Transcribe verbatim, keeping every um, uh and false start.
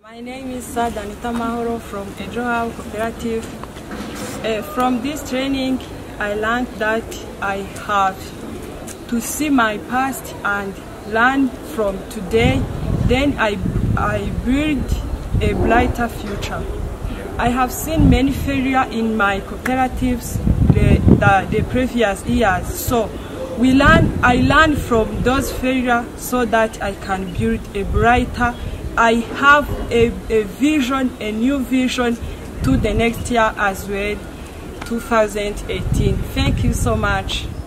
My name is Sada, Anita Mahoro from Mahoro Cooperative. Uh, from this training, I learned that I have to see my past and learn from today. Then I, I build a brighter future. I have seen many failure in my cooperatives the, the, the previous years. So we learn, I learned from those failures so that I can build a brighter. I have a, a vision, a new vision to the next year as well, two thousand eighteen. Thank you so much.